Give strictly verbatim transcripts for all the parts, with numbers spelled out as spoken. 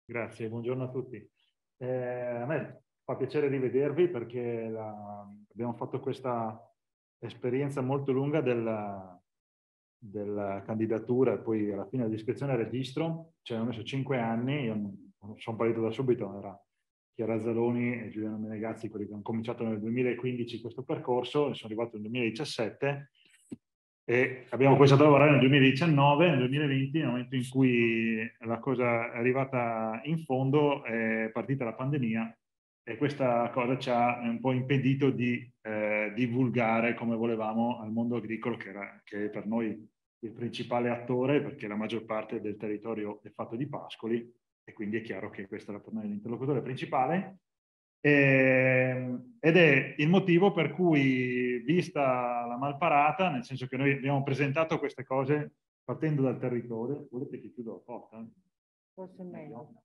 Grazie, buongiorno a tutti. Eh, a me fa piacere rivedervi perché la, abbiamo fatto questa esperienza molto lunga della, della candidatura e poi alla fine dell'iscrizione al registro. Ci hanno messo cinque anni, io non, non sono partito da subito, era Chiara Zaloni e Giuliano Menegazzi quelli che hanno cominciato nel duemilaquindici questo percorso, e sono arrivato nel duemiladiciassette. E abbiamo cominciato a lavorare nel duemiladiciannove, nel duemilaventi, nel momento in cui la cosa è arrivata in fondo, è partita la pandemia e questa cosa ci ha un po' impedito di eh, divulgare come volevamo al mondo agricolo, che, era, che è per noi il principale attore, perché la maggior parte del territorio è fatto di pascoli e quindi è chiaro che questo era per noi l'interlocutore principale. Eh, ed è il motivo per cui, vista la malparata, nel senso che noi abbiamo presentato queste cose partendo dal territorio. Volete che chiudo la porta? Forse meglio.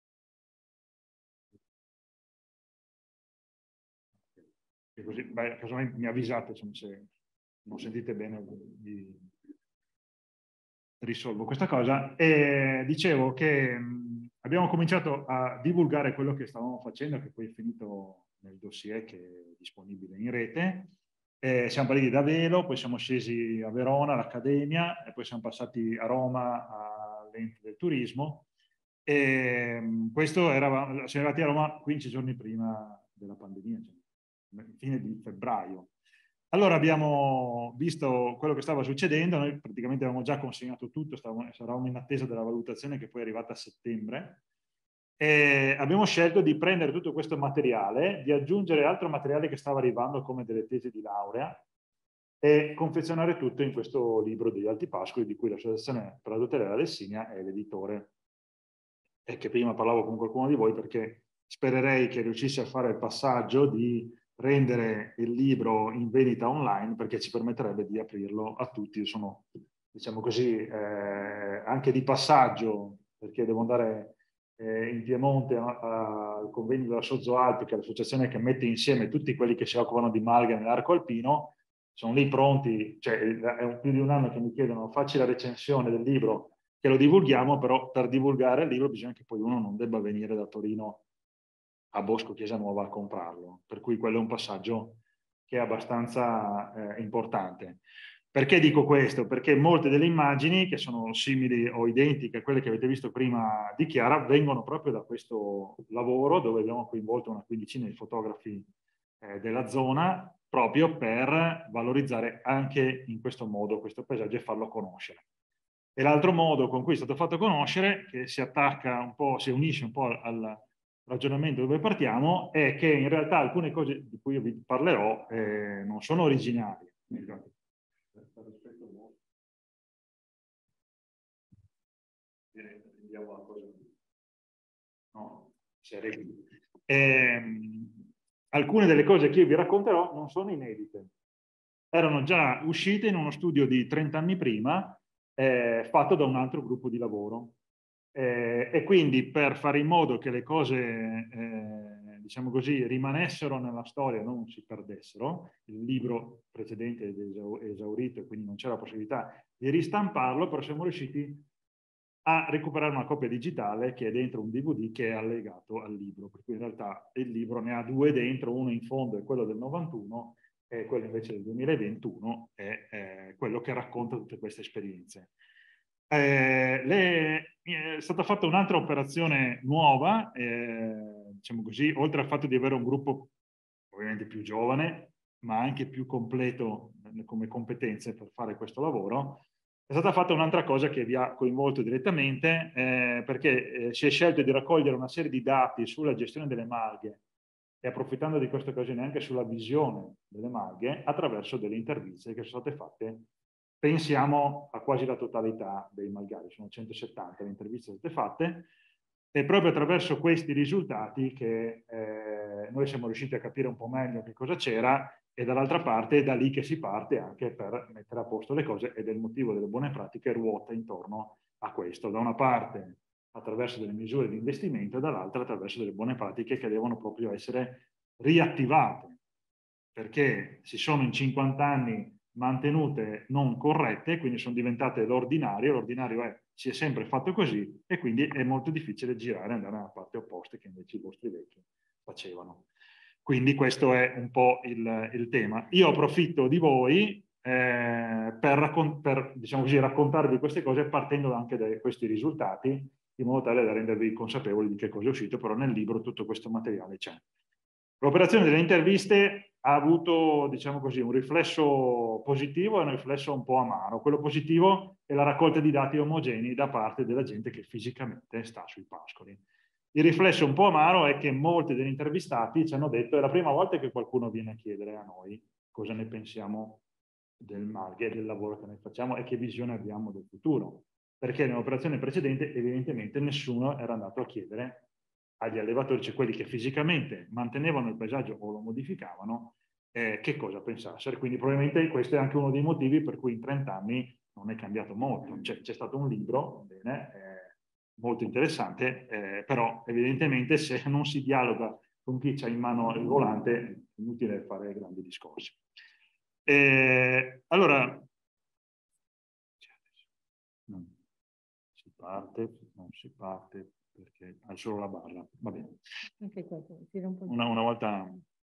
E così, beh, casomai mi avvisate insomma, se non sentite bene, vi risolvo questa cosa. E dicevo che mh, abbiamo cominciato a divulgare quello che stavamo facendo, che poi è finito nel dossier che è disponibile in rete. E siamo partiti da Velo, poi siamo scesi a Verona, all'Accademia, e poi siamo passati a Roma all'Ente del Turismo. E mh, questo eravamo, siamo arrivati a Roma quindici giorni prima della pandemia, cioè fine di febbraio. Allora abbiamo visto quello che stava succedendo, noi praticamente avevamo già consegnato tutto, stavamo, eravamo in attesa della valutazione che poi è arrivata a settembre, e abbiamo scelto di prendere tutto questo materiale, di aggiungere altro materiale che stava arrivando come delle tesi di laurea e confezionare tutto in questo libro degli Alti Pascoli, di cui l'Associazione per la tutela della Lessinia è l'editore, e che prima parlavo con qualcuno di voi perché spererei che riuscissi a fare il passaggio di rendere il libro in vendita online, perché ci permetterebbe di aprirlo a tutti. Sono, diciamo così, eh, anche di passaggio, perché devo andare eh, in Piemonte al convegno della Sozzoalpi, che è l'associazione che mette insieme tutti quelli che si occupano di malghe nell'arco alpino. Sono lì pronti, cioè è un, più di un anno che mi chiedono facci la recensione del libro, che lo divulghiamo, però per divulgare il libro bisogna che poi uno non debba venire da Torino a Bosco Chiesa Nuova a comprarlo, per cui quello è un passaggio che è abbastanza eh, importante. Perché dico questo? Perché molte delle immagini, che sono simili o identiche a quelle che avete visto prima di Chiara, vengono proprio da questo lavoro, dove abbiamo coinvolto una quindicina di fotografi eh, della zona, proprio per valorizzare anche in questo modo questo paesaggio e farlo conoscere. E l'altro modo con cui è stato fatto conoscere, che si attacca un po', si unisce un po' al ragionamento dove partiamo, è che in realtà alcune cose di cui io vi parlerò eh, non sono originali. No, eh, alcune delle cose che io vi racconterò non sono inedite. Erano già uscite in uno studio di trenta anni prima, eh, fatto da un altro gruppo di lavoro. Eh, e quindi per fare in modo che le cose, eh, diciamo così, rimanessero nella storia, non si perdessero, il libro precedente è esaurito e quindi non c'è la possibilità di ristamparlo, però siamo riusciti a recuperare una copia digitale che è dentro un D V D che è allegato al libro, per cui in realtà il libro ne ha due dentro, uno in fondo è quello del novantuno e quello invece del duemilaventuno è eh, quello che racconta tutte queste esperienze. Eh, le, è stata fatta un'altra operazione nuova, eh, diciamo così, oltre al fatto di avere un gruppo ovviamente più giovane, ma anche più completo come competenze per fare questo lavoro. È stata fatta un'altra cosa che vi ha coinvolto direttamente, eh, perché eh, si è scelto di raccogliere una serie di dati sulla gestione delle malghe e, approfittando di questa occasione, anche sulla visione delle malghe attraverso delle interviste che sono state fatte. Pensiamo a quasi la totalità dei malgari, sono centosettanta le interviste state fatte, e proprio attraverso questi risultati che eh, noi siamo riusciti a capire un po' meglio che cosa c'era, e dall'altra parte è da lì che si parte anche per mettere a posto le cose, ed è il motivo delle buone pratiche ruota intorno a questo. Da una parte attraverso delle misure di investimento e dall'altra attraverso delle buone pratiche che devono proprio essere riattivate, perché si sono in cinquanta anni mantenute non corrette, quindi sono diventate l'ordinario, l'ordinario è si è sempre fatto così e quindi è molto difficile girare e andare nella parte opposta che invece i vostri vecchi facevano. Quindi questo è un po' il, il tema. Io approfitto di voi eh, per, per diciamo così, raccontarvi queste cose partendo anche da questi risultati, in modo tale da rendervi consapevoli di che cosa è uscito, però nel libro tutto questo materiale c'è. L'operazione delle interviste ha avuto, diciamo così, un riflesso positivo e un riflesso un po' amaro. Quello positivo è la raccolta di dati omogenei da parte della gente che fisicamente sta sui pascoli. Il riflesso un po' amaro è che molti degli intervistati ci hanno detto è la prima volta che qualcuno viene a chiedere a noi cosa ne pensiamo del Malghe e del lavoro che noi facciamo e che visione abbiamo del futuro. Perché nell'operazione precedente evidentemente nessuno era andato a chiedere agli allevatori, cioè quelli che fisicamente mantenevano il paesaggio o lo modificavano, eh, che cosa pensassero. Quindi probabilmente questo è anche uno dei motivi per cui in trent'anni non è cambiato molto. C'è stato un libro, bene, eh, molto interessante, eh, però evidentemente se non si dialoga con chi ha in mano il volante è inutile fare grandi discorsi. Eh, allora, non si parte, non si parte perché hai solo la barra, va bene. Anche questo, tira un po' Una, una volta...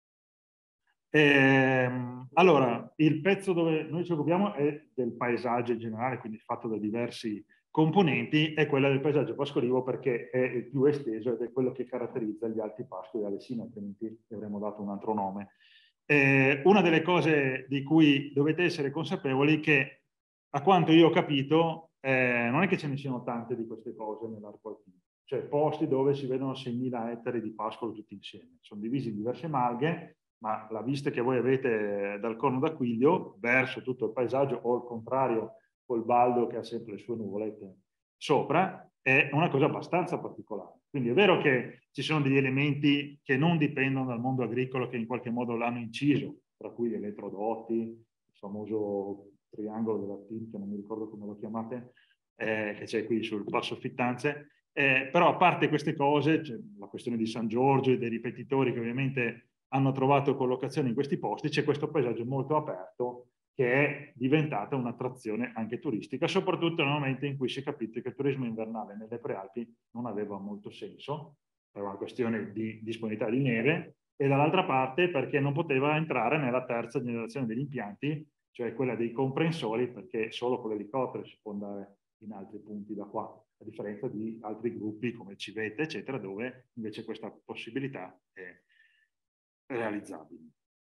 Eh, allora, il pezzo dove noi ci occupiamo è del paesaggio in generale, quindi fatto da diversi componenti, è quella del paesaggio pascolivo perché è il più esteso ed è quello che caratterizza gli alti pascoli alessini, altrimenti gli avremmo dato un altro nome. Eh, una delle cose di cui dovete essere consapevoli è che, a quanto io ho capito, eh, non è che ce ne siano tante di queste cose nell'arco alpino, cioè posti dove si vedono seimila ettari di pascolo tutti insieme. Sono divisi in diverse malghe, ma la vista che voi avete dal Corno d'Aquilio verso tutto il paesaggio, o al contrario, col Baldo che ha sempre le sue nuvolette sopra, è una cosa abbastanza particolare. Quindi è vero che ci sono degli elementi che non dipendono dal mondo agricolo, che in qualche modo l'hanno inciso, tra cui gli elettrodotti, il famoso triangolo della T I M, che non mi ricordo come lo chiamate, eh, che c'è qui sul Passo Fittanze, eh, però a parte queste cose, cioè la questione di San Giorgio e dei ripetitori che ovviamente hanno trovato collocazione in questi posti, c'è questo paesaggio molto aperto che è diventata un'attrazione anche turistica, soprattutto nel momento in cui si è capito che il turismo invernale nelle Prealpi non aveva molto senso, per una questione di disponibilità di neve, e dall'altra parte perché non poteva entrare nella terza generazione degli impianti, cioè quella dei comprensori, perché solo con l'elicottero si può andare in altri punti da qua, a differenza di altri gruppi come Civetta, eccetera, dove invece questa possibilità è realizzabile.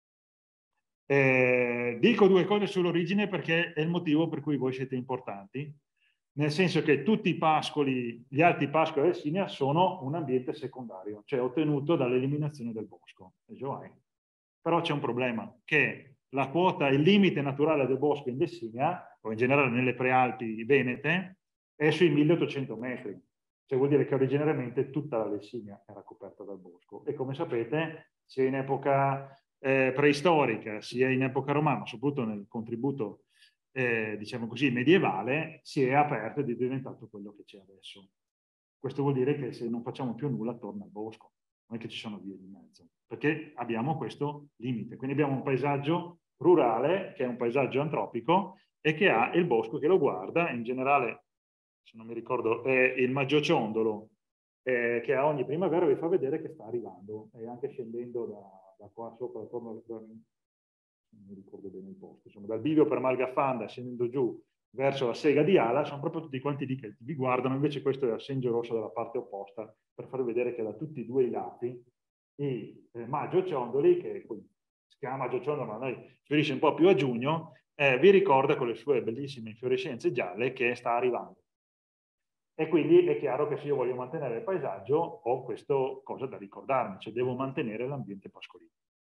Eh, dico due cose sull'origine perché è il motivo per cui voi siete importanti, nel senso che tutti i pascoli, gli alti pascoli dell'Essinia sono un ambiente secondario, cioè ottenuto dall'eliminazione del bosco. Però c'è un problema, che la quota, il limite naturale del bosco in Lessinia, o in generale nelle Prealpi venete, è sui milleottocento metri. Cioè vuol dire che originariamente tutta la Lessinia era coperta dal bosco. E come sapete, sia in epoca eh, preistorica, sia in epoca romana, soprattutto nel contributo, eh, diciamo così, medievale, si è aperto ed è diventato quello che c'è adesso. Questo vuol dire che se non facciamo più nulla torna al bosco, non è che ci sono vie di mezzo, perché abbiamo questo limite. Quindi abbiamo un paesaggio rurale, che è un paesaggio antropico, e che ha il bosco che lo guarda, in generale, se non mi ricordo, è il maggiociondolo, eh, che a ogni primavera vi fa vedere che sta arrivando, e anche scendendo da, da qua sopra, attorno, da, non mi ricordo bene il posto, insomma, dal bivio per Malgafanda, scendendo giù verso la sega di Ala, sono proprio tutti quanti lì che vi guardano, invece questo è l'assegno rosso dalla parte opposta, per far vedere che da tutti e due i lati il eh, Maggio Ciondoli, che si chiama Maggio Ciondoli, ma noi fiorisce un po' più a giugno, eh, vi ricorda con le sue bellissime infiorescenze gialle che sta arrivando. E quindi è chiaro che se io voglio mantenere il paesaggio ho questa cosa da ricordarmi, cioè devo mantenere l'ambiente pascolino.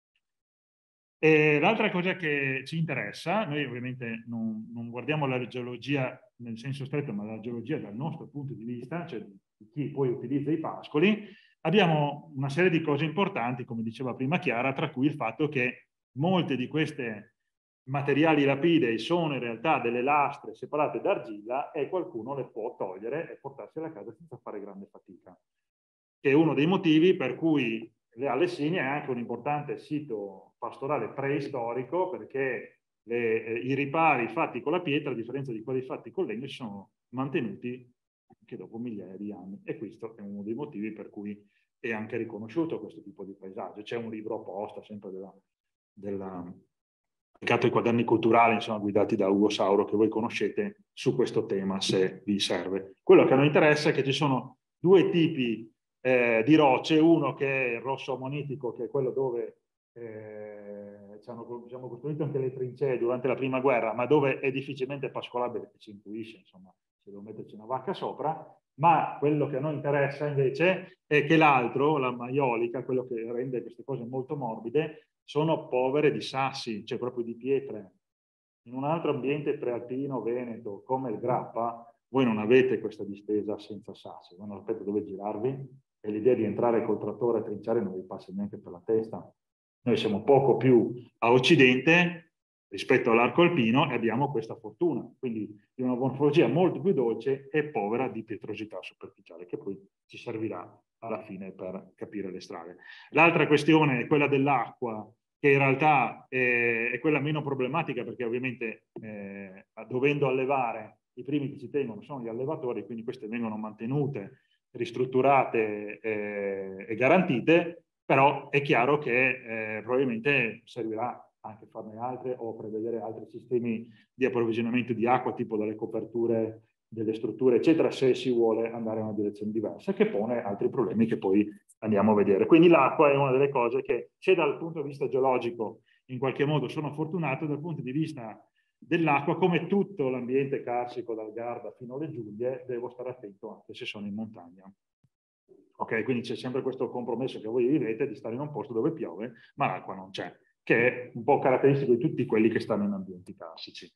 E l'altra cosa che ci interessa, noi ovviamente non, non guardiamo la geologia nel senso stretto, ma la geologia dal nostro punto di vista, cioè di chi poi utilizza i pascoli, abbiamo una serie di cose importanti, come diceva prima Chiara, tra cui il fatto che molte di queste materiali lapidei sono in realtà delle lastre separate d'argilla e qualcuno le può togliere e portarsele a casa senza fare grande fatica. Che è uno dei motivi per cui le Alessini è anche un importante sito pastorale preistorico, perché le, eh, i ripari fatti con la pietra, a differenza di quelli fatti con legno, si sono mantenuti anche dopo migliaia di anni. E questo è uno dei motivi per cui è anche riconosciuto questo tipo di paesaggio. C'è un libro apposta, sempre della, della dedicato ai quaderni culturali, insomma, guidati da Ugo Sauro, che voi conoscete, su questo tema, se vi serve. Quello che a noi interessa è che ci sono due tipi eh, di rocce, uno che è il rosso ammonitico, che è quello dove eh, ci hanno diciamo, costruito anche le trincee durante la prima guerra, ma dove è difficilmente pascolabile, si intuisce, insomma, se devo metterci una vacca sopra. Ma quello che a noi interessa invece è che l'altro, la maiolica, quello che rende queste cose molto morbide, sono povere di sassi, cioè proprio di pietre. In un altro ambiente prealpino, veneto, come il Grappa, voi non avete questa distesa senza sassi, voi non sapete dove girarvi e l'idea di entrare col trattore a trinciare non vi passa neanche per la testa. Noi siamo poco più a occidente rispetto all'arco alpino e abbiamo questa fortuna, quindi di una morfologia molto più dolce e povera di pietrosità superficiale, che poi ci servirà alla fine per capire le strade. L'altra questione è quella dell'acqua, che in realtà è, è quella meno problematica, perché ovviamente eh, dovendo allevare, i primi che ci tengono sono gli allevatori, quindi queste vengono mantenute, ristrutturate eh, e garantite, però è chiaro che eh, probabilmente servirà anche farne altre o prevedere altri sistemi di approvvigionamento di acqua, tipo dalle coperture delle strutture, eccetera, se si vuole andare in una direzione diversa, che pone altri problemi che poi andiamo a vedere. Quindi l'acqua è una delle cose che, se dal punto di vista geologico in qualche modo sono fortunato, dal punto di vista dell'acqua, come tutto l'ambiente carsico dal Garda fino alle Giulie, devo stare attento anche se sono in montagna. Ok, quindi c'è sempre questo compromesso che voi vivete di stare in un posto dove piove, ma l'acqua non c'è, che è un po' caratteristico di tutti quelli che stanno in ambienti carsici.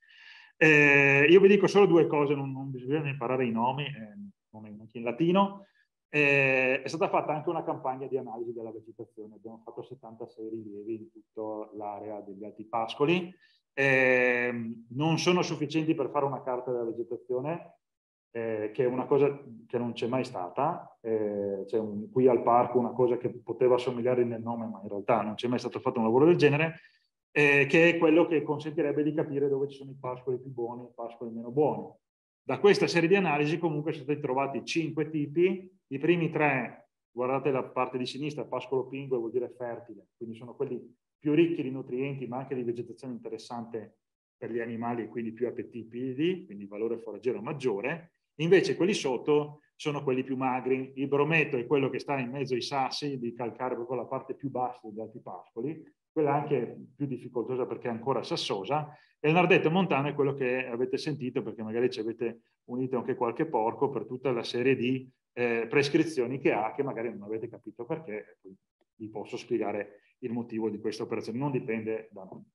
Eh, io vi dico solo due cose, non, non bisogna imparare i nomi, eh, non è anche in latino. Eh, è stata fatta anche una campagna di analisi della vegetazione, abbiamo fatto settantasei rilievi in tutta l'area degli Alti Pascoli. Eh, non sono sufficienti per fare una carta della vegetazione, eh, che è una cosa che non c'è mai stata. Eh, c'è un, qui al parco una cosa che poteva somigliare nel nome, ma in realtà non c'è mai stato fatto un lavoro del genere, eh, che è quello che consentirebbe di capire dove ci sono i pascoli più buoni e i pascoli meno buoni. Da questa serie di analisi comunque sono stati trovati cinque tipi. I primi tre, guardate la parte di sinistra, pascolo pingue vuol dire fertile, quindi sono quelli più ricchi di nutrienti ma anche di vegetazione interessante per gli animali e quindi più appetibili, quindi valore foraggero maggiore. Invece quelli sotto sono quelli più magri. Il brometo è quello che sta in mezzo ai sassi, di calcare proprio la parte più bassa degli alti pascoli, quella anche più difficoltosa perché è ancora sassosa, e il nardetto montano è quello che avete sentito, perché magari ci avete unito anche qualche porco per tutta la serie di eh, prescrizioni che ha, che magari non avete capito perché, poi vi posso spiegare il motivo di questa operazione, non dipende da noi.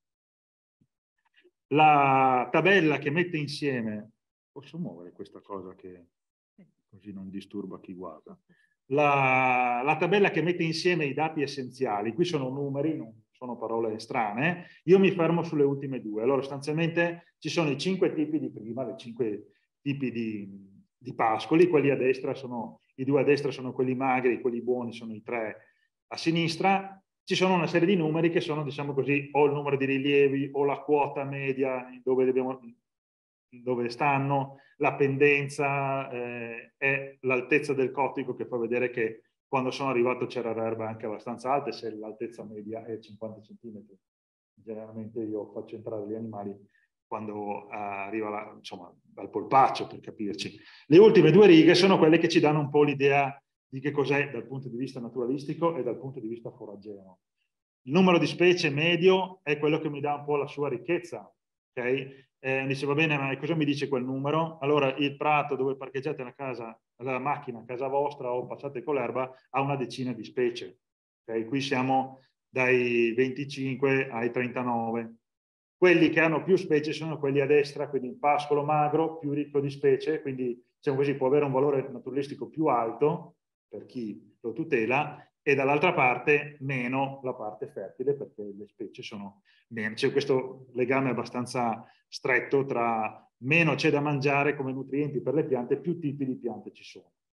La tabella che mette insieme, posso muovere questa cosa che così non disturba chi guarda, la, la tabella che mette insieme i dati essenziali, qui sono numeri, non sono parole strane, io mi fermo sulle ultime due. Allora sostanzialmente ci sono i cinque tipi di prima, le cinque tipi di, di pascoli, quelli a destra sono, i due a destra sono quelli magri, quelli buoni sono i tre a sinistra. Ci sono una serie di numeri che sono, diciamo così, o il numero di rilievi o la quota media dove, dobbiamo, dove stanno, la pendenza eh, e l'altezza del cottico, che fa vedere che quando sono arrivato c'era erbe anche abbastanza alte, se l'altezza media è cinquanta centimetri. Generalmente io faccio entrare gli animali quando uh, arriva la, insomma, dal polpaccio, per capirci. Le ultime due righe sono quelle che ci danno un po' l'idea di che cos'è dal punto di vista naturalistico e dal punto di vista foraggero. Il numero di specie medio è quello che mi dà un po' la sua ricchezza. Okay? Eh, dice, va bene, ma cosa mi dice quel numero? Allora, il prato dove parcheggiate la, casa, la macchina a casa vostra o passate con l'erba ha una decina di specie. Okay? Qui siamo dai venticinque ai trentanove. Quelli che hanno più specie sono quelli a destra, quindi il pascolo magro, più ricco di specie, quindi diciamo così, può avere un valore naturalistico più alto per chi lo tutela, e dall'altra parte meno la parte fertile, perché le specie sono meno. C'è questo legame abbastanza stretto tra meno c'è da mangiare come nutrienti per le piante, più tipi di piante ci sono.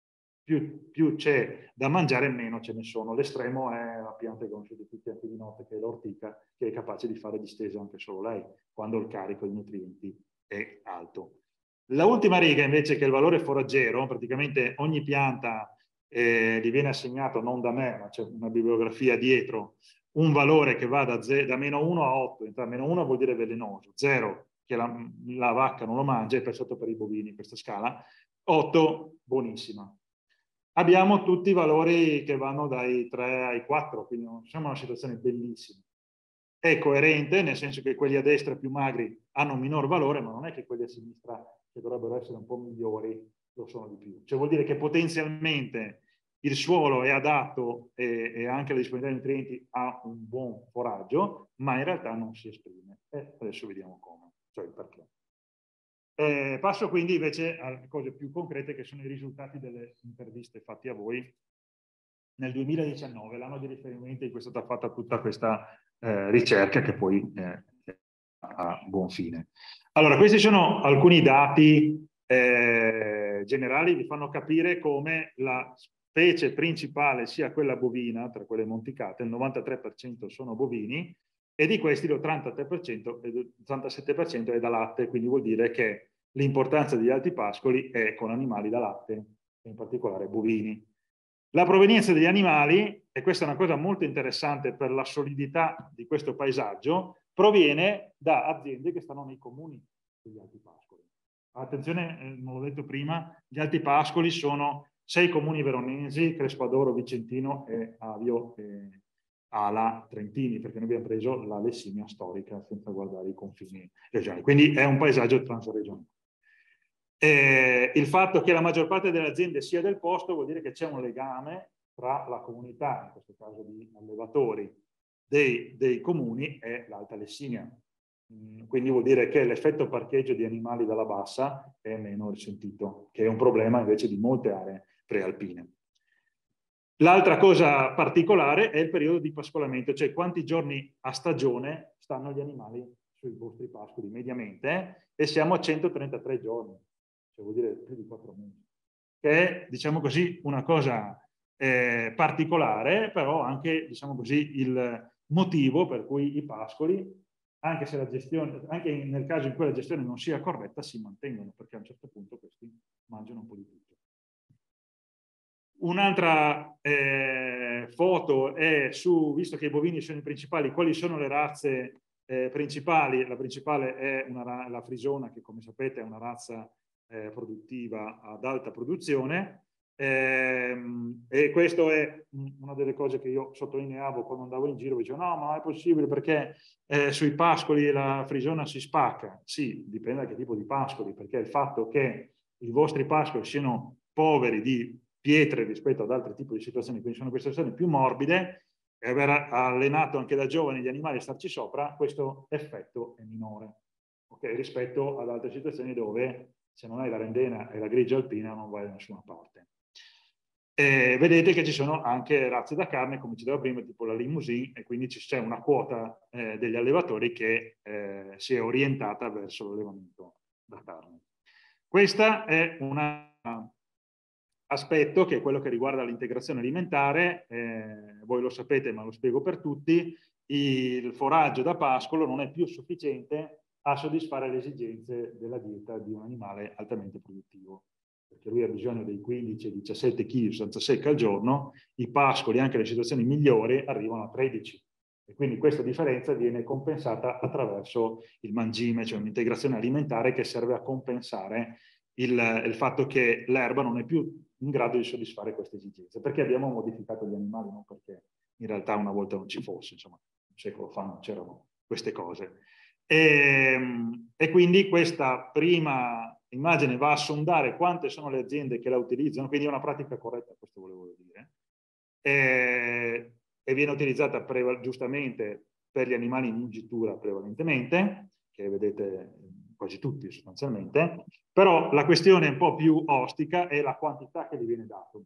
più, più c'è da mangiare, meno ce ne sono. L'estremo è la pianta che conoscete tutti anche di notte, che è l'ortica, che è capace di fare distesa anche solo lei, quando il carico di nutrienti è alto. La ultima riga invece, che è il valore foraggero, praticamente ogni pianta eh, gli viene assegnato, non da me, ma c'è una bibliografia dietro, un valore che va da, da meno uno a otto. Meno uno vuol dire velenoso, zero che la, la vacca non lo mangia, e per sotto per i bovini questa scala, otto buonissima. Abbiamo tutti i valori che vanno dai tre ai quattro, quindi siamo in una situazione bellissima. È coerente, nel senso che quelli a destra più magri hanno un minor valore, ma non è che quelli a sinistra, che dovrebbero essere un po' migliori, lo sono di più. Cioè vuol dire che potenzialmente il suolo è adatto e, e anche la disponibilità di nutrienti ha un buon foraggio, ma in realtà non si esprime. E adesso vediamo come, cioè il perché. Eh, passo quindi invece a cose più concrete, che sono i risultati delle interviste fatte a voi nel duemiladiciannove, l'anno di riferimento in cui è stata fatta tutta questa eh, ricerca, che poi eh, a buon fine. Allora, questi sono alcuni dati eh, generali, vi fanno capire come la specie principale sia quella bovina, tra quelle monticate, il novantatré per cento sono bovini, e di questi l'ottantasette per cento, l'ottantasette per cento è da latte, quindi vuol dire che l'importanza degli alti pascoli è con animali da latte, in particolare bovini. La provenienza degli animali, e questa è una cosa molto interessante per la solidità di questo paesaggio, proviene da aziende che stanno nei comuni degli alti pascoli. Attenzione, eh, non l'ho detto prima, gli alti pascoli sono sei comuni veronesi, Crespadoro, Vicentino e Avio e Ala Trentini, perché noi abbiamo preso la Lessimia storica senza guardare i confini regionali. Quindi è un paesaggio transregionale. Eh, il fatto che la maggior parte delle aziende sia del posto vuol dire che c'è un legame tra la comunità, in questo caso di allevatori, dei, dei comuni e l'Alta Lessinia. Mm, quindi vuol dire che l'effetto parcheggio di animali dalla bassa è meno risentito, che è un problema invece di molte aree prealpine. L'altra cosa particolare è il periodo di pascolamento, cioè quanti giorni a stagione stanno gli animali sui vostri pascoli mediamente, e siamo a centotrentatré giorni. Vuol dire più di quattro mesi, che è, diciamo così, una cosa eh, particolare, però anche, diciamo così, il motivo per cui i pascoli, anche se la gestione, anche nel caso in cui la gestione non sia corretta, si mantengono, perché a un certo punto questi mangiano un po' di tutto. Un'altra eh, foto è su, visto che i bovini sono i principali, quali sono le razze eh, principali. La principale è una, la frisona, che come sapete è una razza Eh, produttiva ad alta produzione, ehm, e questo è una delle cose che io sottolineavo quando andavo in giro. Dicevo no, ma è possibile perché eh, sui pascoli la frisona si spacca. Sì, dipende da che tipo di pascoli, perché il fatto che i vostri pascoli siano poveri di pietre rispetto ad altri tipi di situazioni, quindi sono queste situazioni più morbide, e aver allenato anche da giovani gli animali a starci sopra, questo effetto è minore, okay? Rispetto ad altre situazioni dove se non hai la rendena e la grigia alpina non vai da nessuna parte. E vedete che ci sono anche razze da carne, come ci dicevo prima, tipo la limousine, e quindi c'è una quota eh, degli allevatori che eh, si è orientata verso l'allevamento da carne. Questo è un aspetto che è quello che riguarda l'integrazione alimentare. Eh, voi lo sapete, ma lo spiego per tutti: il foraggio da pascolo non è più sufficiente a soddisfare le esigenze della dieta di un animale altamente produttivo, perché lui ha bisogno dei quindici diciassette chili di sostanza secca al giorno. I pascoli, anche nelle situazioni migliori, arrivano a tredici, e quindi questa differenza viene compensata attraverso il mangime, cioè un'integrazione alimentare che serve a compensare il, il fatto che l'erba non è più in grado di soddisfare queste esigenze, perché abbiamo modificato gli animali, non perché in realtà una volta non ci fosse, insomma, un secolo fa non c'erano queste cose. E, e quindi questa prima immagine va a sondare quante sono le aziende che la utilizzano, quindi è una pratica corretta, questo volevo dire, e, e viene utilizzata giustamente per gli animali in ingitura prevalentemente, che vedete quasi tutti sostanzialmente, però la questione un po' più ostica è la quantità che gli viene dato,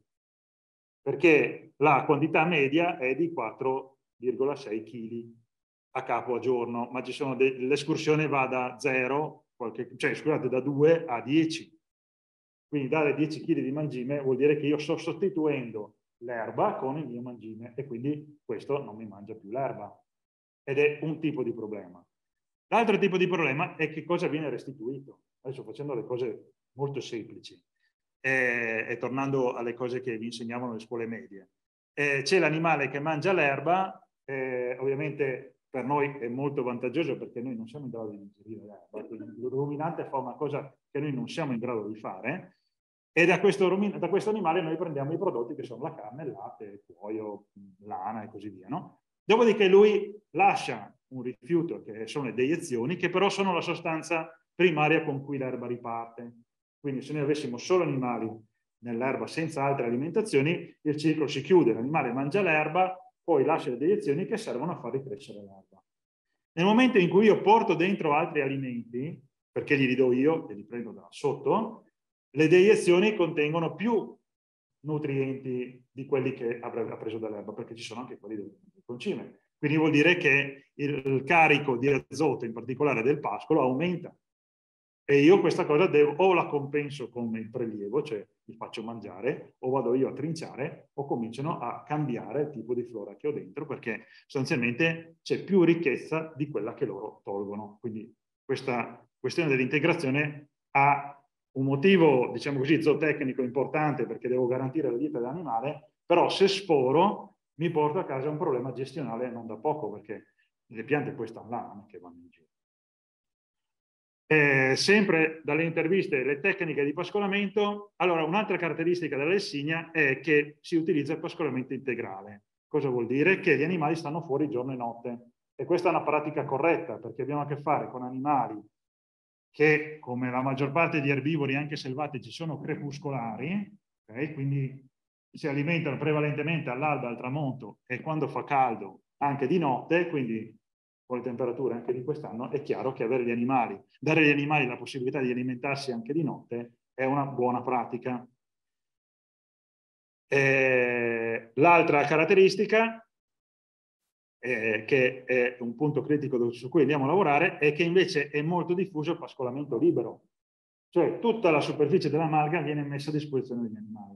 perché la quantità media è di quattro virgola sei chili a capo a giorno, ma ci sono l'escursione va da zero, qualche, cioè scusate, da due a dieci, Quindi dare dieci chili di mangime vuol dire che io sto sostituendo l'erba con il mio mangime e quindi questo non mi mangia più l'erba. Ed è un tipo di problema. L'altro tipo di problema è che cosa viene restituito. Adesso facendo le cose molto semplici e, e tornando alle cose che vi insegnavano le scuole medie. Eh, c'è l'animale che mangia l'erba, eh, ovviamente per noi è molto vantaggioso perché noi non siamo in grado di digerire l'erba, quindi il ruminante fa una cosa che noi non siamo in grado di fare e da questo, da questo animale noi prendiamo i prodotti che sono la carne, il latte, il cuoio, lana e così via, no? Dopodiché lui lascia un rifiuto che sono le deiezioni, che però sono la sostanza primaria con cui l'erba riparte. Quindi se noi avessimo solo animali nell'erba senza altre alimentazioni, il ciclo si chiude, l'animale mangia l'erba, poi lascia le deiezioni che servono a far ricrescere l'erba. Nel momento in cui io porto dentro altri alimenti, perché li ridò io e li prendo da sotto, le deiezioni contengono più nutrienti di quelli che avrebbe preso dall'erba, perché ci sono anche quelli del concime. Quindi vuol dire che il, il carico di azoto, in particolare del pascolo, aumenta. E io questa cosa devo, o la compenso con il prelievo, cioè li faccio mangiare, o vado io a trinciare, o cominciano a cambiare il tipo di flora che ho dentro, perché sostanzialmente c'è più ricchezza di quella che loro tolgono. Quindi questa questione dell'integrazione ha un motivo, diciamo così, zootecnico importante, perché devo garantire la vita dell'animale, però se sforo mi porto a casa un problema gestionale non da poco, perché le piante poi stanno là, non è che vanno in giro. Eh, sempre dalle interviste, le tecniche di pascolamento. Allora, un'altra caratteristica della lessigna è che si utilizza il pascolamento integrale. Cosa vuol dire? Che gli animali stanno fuori giorno e notte. E questa è una pratica corretta, perché abbiamo a che fare con animali che, come la maggior parte di erbivori, anche selvatici, sono crepuscolari, okay? Quindi si alimentano prevalentemente all'alba, al tramonto e quando fa caldo anche di notte, quindi con le temperature anche di quest'anno, è chiaro che avere gli animali, dare agli animali la possibilità di alimentarsi anche di notte è una buona pratica. Eh, l'altra caratteristica, eh, che è un punto critico su cui andiamo a lavorare, è che invece è molto diffuso il pascolamento libero. Cioè tutta la superficie della malga viene messa a disposizione degli animali.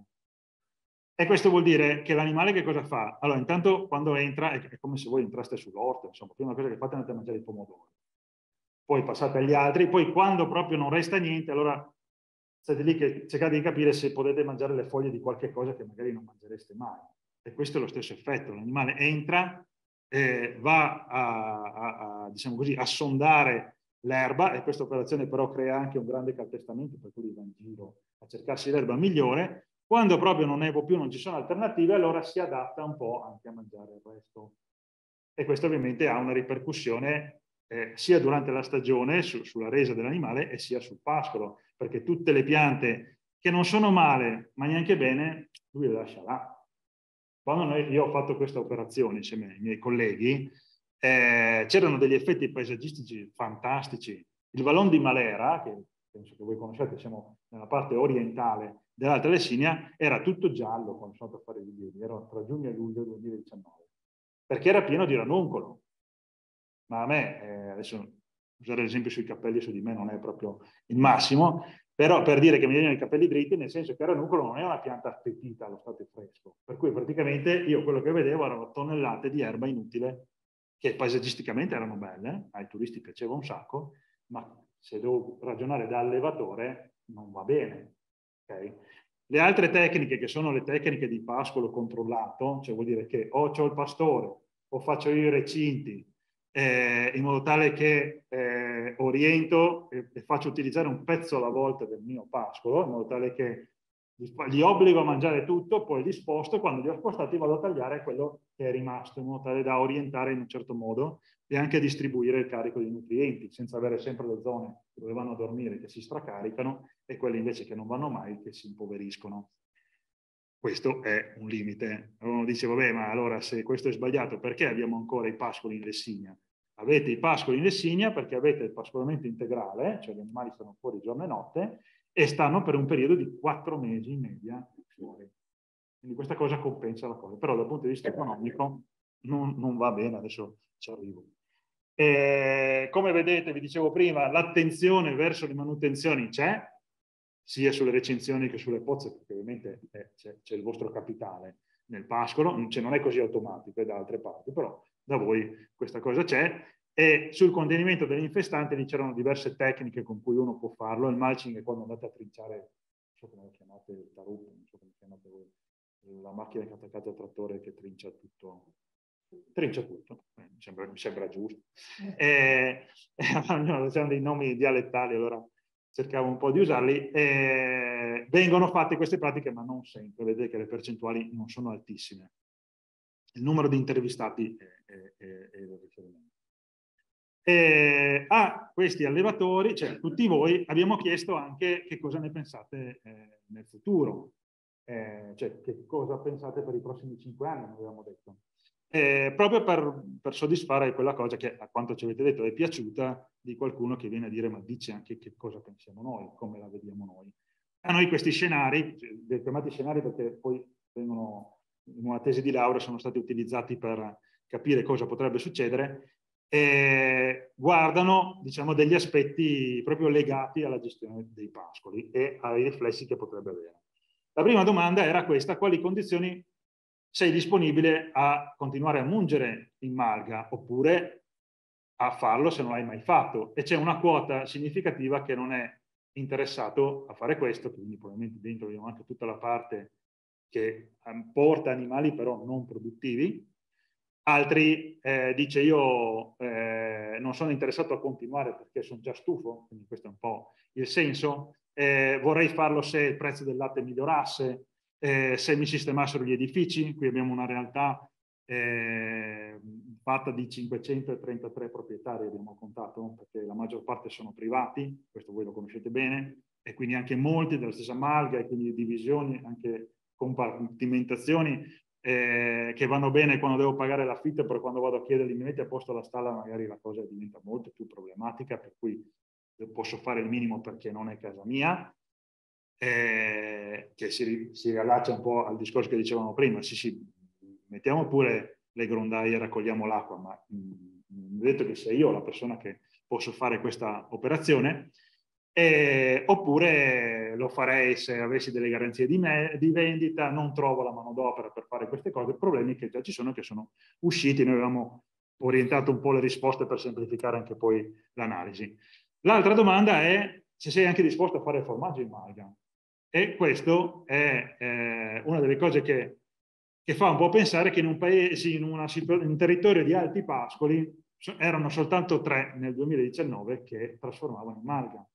E questo vuol dire che l'animale che cosa fa? Allora, intanto quando entra è come se voi entraste sull'orto, insomma, prima cosa che fate è andare a mangiare i pomodori. Poi passate agli altri, poi quando proprio non resta niente, allora state lì che cercate di capire se potete mangiare le foglie di qualche cosa che magari non mangereste mai. E questo è lo stesso effetto. L'animale entra, eh, va a, a, a, diciamo così, a sondare l'erba, e questa operazione però crea anche un grande calpestamento, per cui va in giro a cercarsi l'erba migliore. Quando proprio non ne può più, non ci sono alternative, allora si adatta un po' anche a mangiare il resto. E questo ovviamente ha una ripercussione eh, sia durante la stagione su, sulla resa dell'animale e sia sul pascolo, perché tutte le piante che non sono male, ma neanche bene, lui le lascia là. Quando noi, io ho fatto questa operazione insieme ai miei colleghi, eh, c'erano degli effetti paesaggistici fantastici. Il Vallon di Malera, che penso che voi conoscete, siamo nella parte orientale dell'Alta Lessigna, era tutto giallo quando sono andato a fare i rilievi, era tra giugno e luglio duemiladiciannove, perché era pieno di ranuncolo. Ma a me, eh, adesso usare l'esempio sui capelli su di me non è proprio il massimo, però per dire che mi vengono i capelli dritti, nel senso che il ranuncolo non è una pianta appetita allo stato fresco, per cui praticamente io quello che vedevo erano tonnellate di erba inutile, che paesaggisticamente erano belle, ai turisti piaceva un sacco, ma se devo ragionare da allevatore non va bene. Okay? Le altre tecniche, che sono le tecniche di pascolo controllato, cioè vuol dire che o c'ho il pastore o faccio io i recinti, eh, in modo tale che eh, oriento e, e faccio utilizzare un pezzo alla volta del mio pascolo, in modo tale che li obbligo a mangiare tutto, poi li sposto, quando li ho spostati vado a tagliare quello che è rimasto, in modo tale da orientare in un certo modo e anche distribuire il carico di nutrienti, senza avere sempre le zone dove vanno a dormire che si stracaricano e quelle invece che non vanno mai che si impoveriscono. Questo è un limite. Uno dice, vabbè, ma allora se questo è sbagliato, perché abbiamo ancora i pascoli in lessigna? Avete i pascoli in lessigna perché avete il pascolamento integrale, cioè gli animali stanno fuori giorno e notte, e stanno per un periodo di quattro mesi in media fuori. Quindi questa cosa compensa la cosa. Però dal punto di vista economico non, non va bene, adesso ci arrivo. E, come vedete, vi dicevo prima, l'attenzione verso le manutenzioni c'è, sia sulle recinzioni che sulle pozze, perché ovviamente eh, c'è il vostro capitale nel pascolo, cioè non è così automatico, è da altre parti, però da voi questa cosa c'è. E sul contenimento dell'infestante lì c'erano diverse tecniche con cui uno può farlo. Il mulching è quando andate a trinciare, non so come lo chiamate, il taruppo, non so come lo chiamate voi, la macchina che è attaccata al trattore che trincia tutto. Trincia tutto, eh, mi, sembra, mi sembra giusto. Eh, c'erano dei nomi dialettali, allora cercavo un po' di usarli. Eh, vengono fatte queste pratiche, ma non sempre. Vedete che le percentuali non sono altissime. Il numero di intervistati è, è, è, è il riferimento. Eh, a questi allevatori, cioè tutti voi, abbiamo chiesto anche che cosa ne pensate eh, nel futuro. Eh, cioè che cosa pensate per i prossimi cinque anni, avevamo detto. Eh, proprio per, per soddisfare quella cosa che, a quanto ci avete detto, è piaciuta di qualcuno che viene a dire ma dice anche che cosa pensiamo noi, come la vediamo noi. A noi questi scenari, cioè, chiamati scenari perché poi vengono in una tesi di laurea, sono stati utilizzati per capire cosa potrebbe succedere, e guardano, diciamo, degli aspetti proprio legati alla gestione dei pascoli e ai riflessi che potrebbe avere. La prima domanda era questa: quali condizioni sei disponibile a continuare a mungere in malga oppure a farlo se non l'hai mai fatto? E c'è una quota significativa che non è interessato a fare questo, quindi probabilmente dentro abbiamo anche tutta la parte che porta animali però non produttivi. Altri eh, dice io eh, non sono interessato a continuare perché sono già stufo, quindi questo è un po' il senso. Eh, vorrei farlo se il prezzo del latte migliorasse, eh, se mi sistemassero gli edifici. Qui abbiamo una realtà eh, fatta di cinquecentotrentatré proprietari, abbiamo contato, perché la maggior parte sono privati, questo voi lo conoscete bene, e quindi anche molti della stessa malga, e quindi divisioni, anche compartimentazioni eh, che vanno bene quando devo pagare l'affitto, però quando vado a chiederli mi metti a posto la stalla magari la cosa diventa molto più problematica, per cui posso fare il minimo perché non è casa mia, eh, che si, si riallaccia un po' al discorso che dicevamo prima. Sì, sì, mettiamo pure le grondaie e raccogliamo l'acqua, ma mh, detto che sei io la persona che posso fare questa operazione. Eh, oppure lo farei se avessi delle garanzie di, me, di vendita, non trovo la manodopera per fare queste cose, problemi che già ci sono, che sono usciti. Noi avevamo orientato un po' le risposte per semplificare anche poi l'analisi. L'altra domanda è se sei anche disposto a fare il formaggio in malga, e questo è eh, una delle cose che, che fa un po' pensare che in un paese, in, una, in un territorio di alti pascoli, erano soltanto tre nel duemiladiciannove che trasformavano in malga.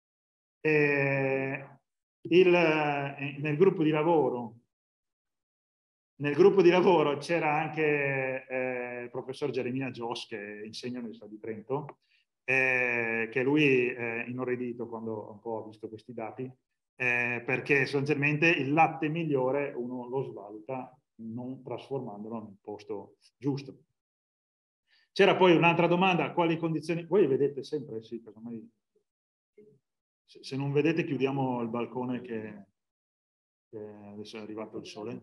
Eh, il, nel gruppo di lavoro nel gruppo di lavoro c'era anche eh, il professor Geremia Gios, che insegna all'Università di Trento, eh, che lui è inorridito quando un po' ha visto questi dati, eh, perché sostanzialmente il latte migliore uno lo svaluta non trasformandolo nel posto giusto. C'era poi un'altra domanda: quali condizioni? Voi vedete sempre, sì, casomai. Se non vedete chiudiamo il balcone che, che adesso è arrivato il sole.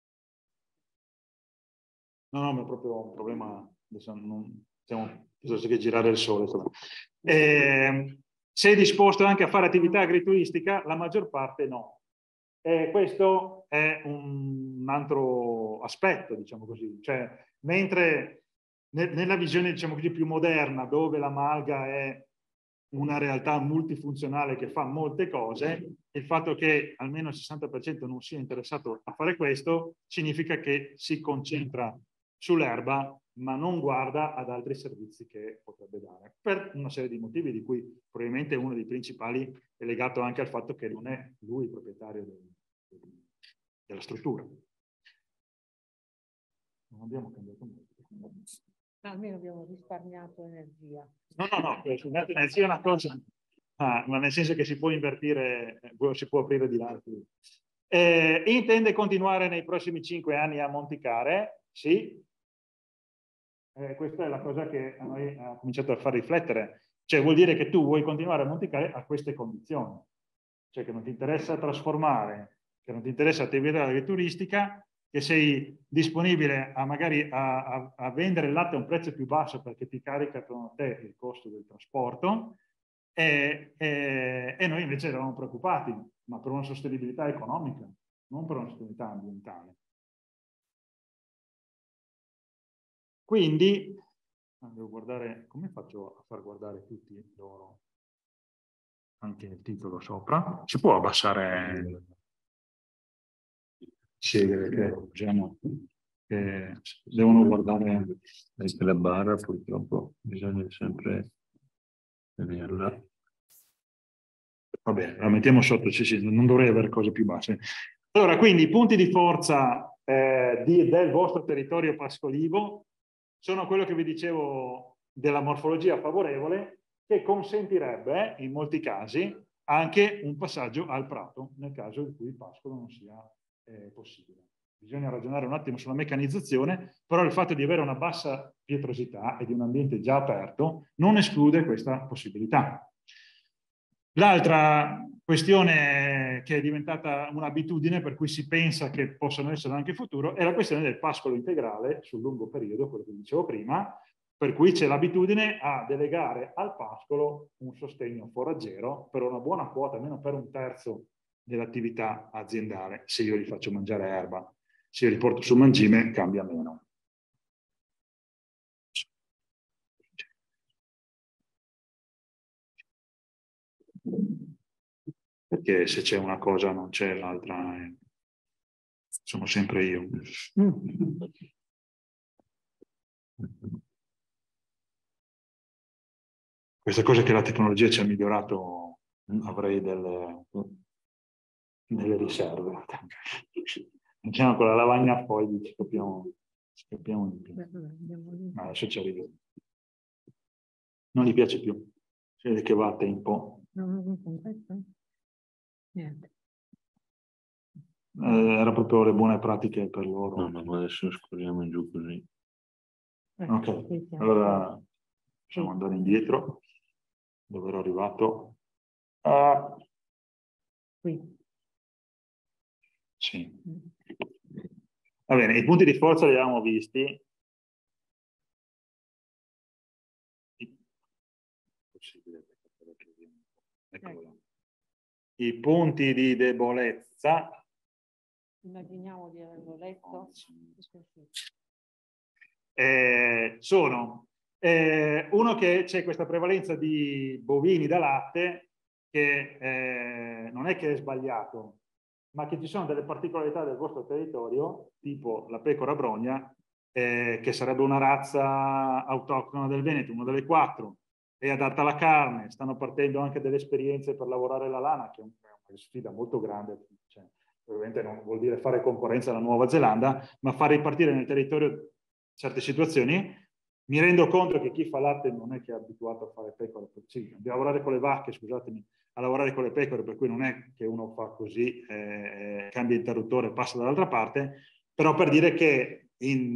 No, no, ma è proprio un problema, adesso non stiamo bisogna che girare il sole. Eh, sei disposto anche a fare attività agrituristica? La maggior parte no. E questo è un altro aspetto, diciamo così. Cioè, mentre nella visione, diciamo così, più moderna, dove la malga è una realtà multifunzionale che fa molte cose, il fatto che almeno il sessanta per cento non sia interessato a fare questo significa che si concentra sull'erba ma non guarda ad altri servizi che potrebbe dare, per una serie di motivi, di cui probabilmente uno dei principali è legato anche al fatto che non è lui il proprietario del, della struttura. Non abbiamo cambiato molto. Almeno abbiamo risparmiato energia. No, no, no, risparmiato energia è una cosa, ah, ma nel senso che si può invertire, si può aprire di là. Eh, intende continuare nei prossimi cinque anni a monticare? Sì. Eh, questa è la cosa che a noi ha cominciato a far riflettere. Cioè vuol dire che tu vuoi continuare a monticare a queste condizioni. Cioè che non ti interessa trasformare, che non ti interessa attività agrituristica, che sei disponibile a magari a, a, a vendere il latte a un prezzo più basso perché ti carica con te il costo del trasporto, E, e, e noi invece eravamo preoccupati, ma per una sostenibilità economica, non per una sostenibilità ambientale. Quindi, devo guardare, come faccio a far guardare tutti loro anche il titolo sopra? Si può abbassare, scegliere che diciamo, che devono guardare anche la barra, purtroppo bisogna sempre tenerla. Va bene, la mettiamo sotto, sì, sì, non dovrei avere cose più basse. Allora, quindi i punti di forza eh, di, del vostro territorio pascolivo sono quello che vi dicevo della morfologia favorevole, che consentirebbe in molti casi anche un passaggio al prato, nel caso in cui il pascolo non sia eh, possibile. Bisogna ragionare un attimo sulla meccanizzazione, però il fatto di avere una bassa pietrosità e di un ambiente già aperto non esclude questa possibilità. L'altra questione che è diventata un'abitudine, per cui si pensa che possano essere anche in futuro, è la questione del pascolo integrale sul lungo periodo, quello che dicevo prima, per cui c'è l'abitudine a delegare al pascolo un sostegno foraggero per una buona quota, almeno per un terzo dell'attività aziendale, se io li faccio mangiare erba. Se io li porto sul mangime cambia meno. Perché se c'è una cosa non c'è l'altra, eh. Sono sempre io. Questa cosa che la tecnologia ci ha migliorato, avrei delle, delle riserve. Diciamo con la lavagna a fogli ci capiamo, ci capiamo di più. Ma adesso ci arrivo. Non gli piace più. Si vede che va a tempo. Niente. Eh, era proprio le buone pratiche per loro. No, ma adesso scorriamo giù così. Ok, allora possiamo andare indietro, dove ero arrivato. Ah. Qui. Sì. Va bene, i punti di forza li abbiamo visti. I punti di debolezza. Immaginiamo di averlo letto. Eh, sono eh, uno che c'è questa prevalenza di bovini da latte che eh, non è che è sbagliato, ma che ci sono delle particolarità del vostro territorio, tipo la pecora brogna, eh, che sarebbe una razza autoctona del Veneto, una delle quattro, è adatta alla carne, stanno partendo anche delle esperienze per lavorare la lana, che è una sfida molto grande, cioè, ovviamente non vuol dire fare concorrenza alla Nuova Zelanda, ma far ripartire nel territorio certe situazioni. Mi rendo conto che chi fa latte non è che è abituato a fare pecore, sì, a lavorare con le vacche, scusatemi, a lavorare con le pecore, per cui non è che uno fa così, eh, cambia interruttore e passa dall'altra parte, però per dire che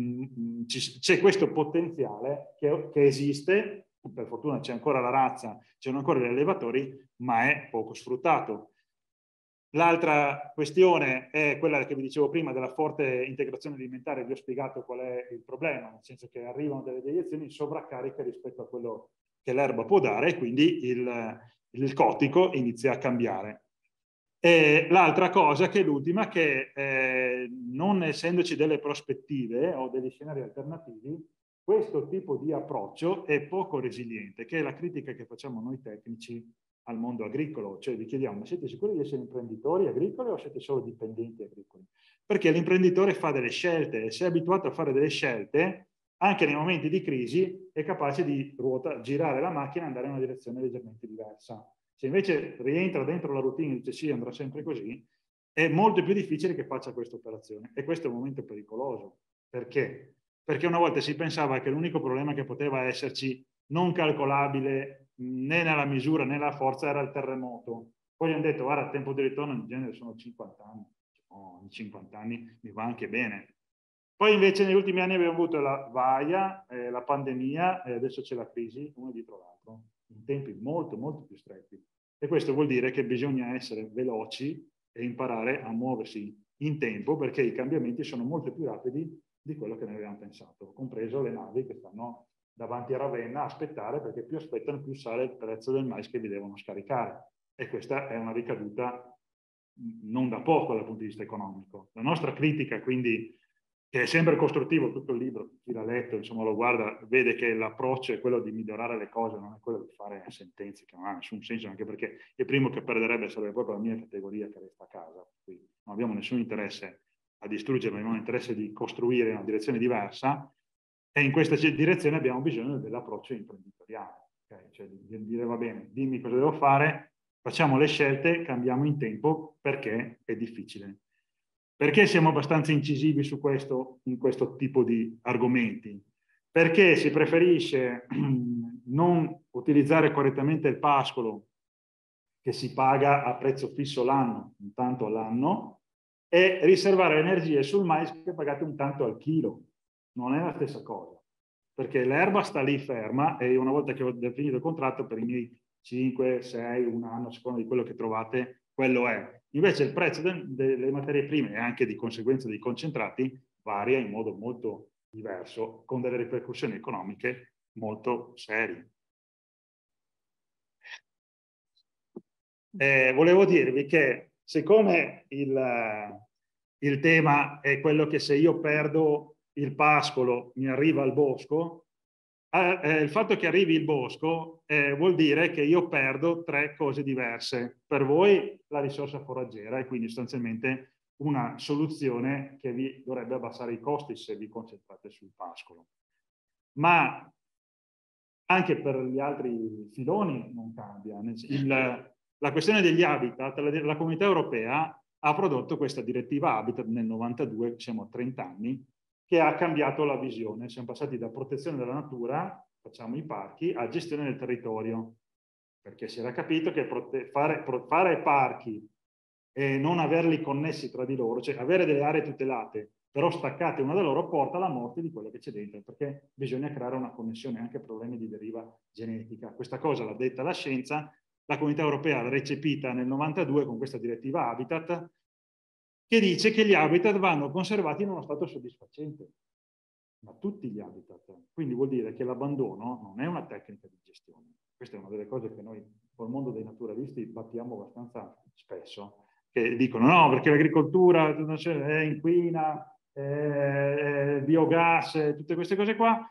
c'è questo potenziale che, che esiste, per fortuna c'è ancora la razza, c'è ancora gli allevatori, ma è poco sfruttato. L'altra questione è quella che vi dicevo prima della forte integrazione alimentare. Vi ho spiegato qual è il problema, nel senso che arrivano delle deiezioni in sovraccarica rispetto a quello che l'erba può dare e quindi il, il cotico inizia a cambiare. E l'altra cosa, che è l'ultima, che eh, non essendoci delle prospettive o degli scenari alternativi, questo tipo di approccio è poco resiliente, che è la critica che facciamo noi tecnici al mondo agricolo, cioè vi chiediamo, ma siete sicuri di essere imprenditori agricoli o siete solo dipendenti agricoli? Perché l'imprenditore fa delle scelte e se è abituato a fare delle scelte, anche nei momenti di crisi è capace di ruota, girare la macchina e andare in una direzione leggermente diversa. Se invece rientra dentro la routine e dice sì, andrà sempre così, è molto più difficile che faccia questa operazione. E questo è un momento pericoloso. Perché? Perché una volta si pensava che l'unico problema che poteva esserci non calcolabile né nella misura né nella forza era il terremoto. Poi hanno detto, guarda, il tempo di ritorno in genere sono cinquanta anni. Oh, in cinquanta anni mi va anche bene. Poi invece negli ultimi anni abbiamo avuto la vaia, eh, la pandemia e adesso c'è la crisi, uno dietro l'altro, in tempi molto, molto più stretti. E questo vuol dire che bisogna essere veloci e imparare a muoversi in tempo, perché i cambiamenti sono molto più rapidi di quello che noi avevamo pensato, compreso le navi che stanno davanti a Ravenna a aspettare, perché più aspettano più sale il prezzo del mais che vi devono scaricare. E questa è una ricaduta non da poco dal punto di vista economico. La nostra critica, quindi, che è sempre costruttivo, tutto il libro, chi l'ha letto, insomma, lo guarda, vede che l'approccio è quello di migliorare le cose, non è quello di fare sentenze che non hanno nessun senso, anche perché il primo che perderebbe sarebbe proprio la mia categoria che resta a casa. Quindi non abbiamo nessun interesse a distruggere, ma abbiamo interesse di costruire in una direzione diversa, e in questa direzione abbiamo bisogno dell'approccio imprenditoriale. Okay? Cioè di dire, va bene, dimmi cosa devo fare, facciamo le scelte, cambiamo in tempo, perché è difficile. Perché siamo abbastanza incisivi su questo, in questo tipo di argomenti? Perché si preferisce non utilizzare correttamente il pascolo che si paga a prezzo fisso l'anno, un tanto all'anno, e riservare energie sul mais che pagate un tanto al chilo. Non è la stessa cosa, perché l'erba sta lì ferma e una volta che ho definito il contratto, per i miei cinque, sei, un anno, a seconda di quello che trovate, quello è. Invece il prezzo de delle materie prime e anche di conseguenza dei concentrati varia in modo molto diverso, con delle ripercussioni economiche molto serie. Eh, volevo dirvi che siccome il, il tema è quello che se io perdo il pascolo mi arriva il bosco, eh, il fatto che arrivi il bosco eh, vuol dire che io perdo tre cose diverse. Per voi la risorsa foraggera e quindi sostanzialmente una soluzione che vi dovrebbe abbassare i costi se vi concentrate sul pascolo. Ma anche per gli altri filoni non cambia. Il, la questione degli habitat, la, la Comunità Europea ha prodotto questa direttiva Habitat nel novantadue, siamo a trenta anni, che ha cambiato la visione. Siamo passati da protezione della natura, facciamo i parchi, a gestione del territorio, perché si era capito che fare, fare parchi e non averli connessi tra di loro, cioè avere delle aree tutelate, però staccate una da loro, porta alla morte di quello che c'è dentro, perché bisogna creare una connessione, anche problemi di deriva genetica. Questa cosa l'ha detta la scienza, la Comunità Europea l'ha recepita nel novantadue con questa direttiva Habitat, che dice che gli habitat vanno conservati in uno stato soddisfacente, ma tutti gli habitat. Quindi vuol dire che l'abbandono non è una tecnica di gestione. Questa è una delle cose che noi, col mondo dei naturalisti, battiamo abbastanza spesso, che dicono no, perché l'agricoltura è inquina, eh, biogas, tutte queste cose qua,